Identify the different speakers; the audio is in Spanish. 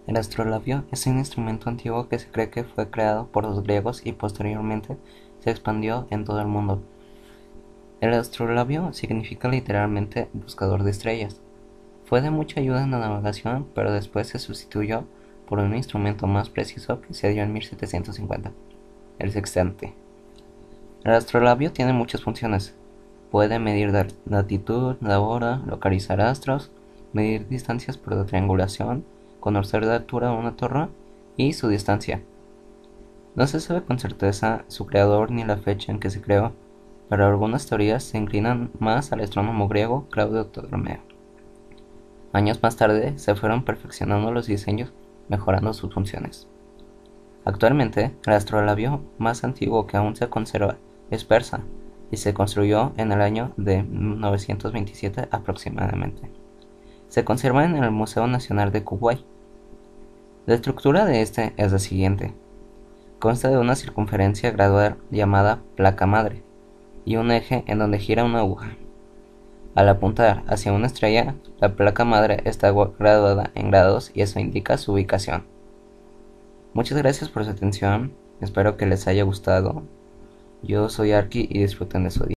Speaker 1: El astrolabio es un instrumento antiguo que se cree que fue creado por los griegos y posteriormente se expandió en todo el mundo. El astrolabio significa literalmente buscador de estrellas. Fue de mucha ayuda en la navegación, pero después se sustituyó por un instrumento más preciso que se dio en 1750, el sextante. El astrolabio tiene muchas funciones. Puede medir la latitud, la hora, localizar astros, medir distancias por la triangulación, conocer la altura de una torre y su distancia. No se sabe con certeza su creador ni la fecha en que se creó, pero algunas teorías se inclinan más al astrónomo griego Claudio Ptolomeo. Años más tarde se fueron perfeccionando los diseños, mejorando sus funciones. Actualmente, el astrolabio más antiguo que aún se conserva es persa y se construyó en el año de 927 aproximadamente. Se conserva en el Museo Nacional de Kuwait. La estructura de este es la siguiente. Consta de una circunferencia gradual llamada placa madre y un eje en donde gira una aguja. Al apuntar hacia una estrella, la placa madre está graduada en grados y eso indica su ubicación. Muchas gracias por su atención, espero que les haya gustado. Yo soy Arki y disfruten de su día.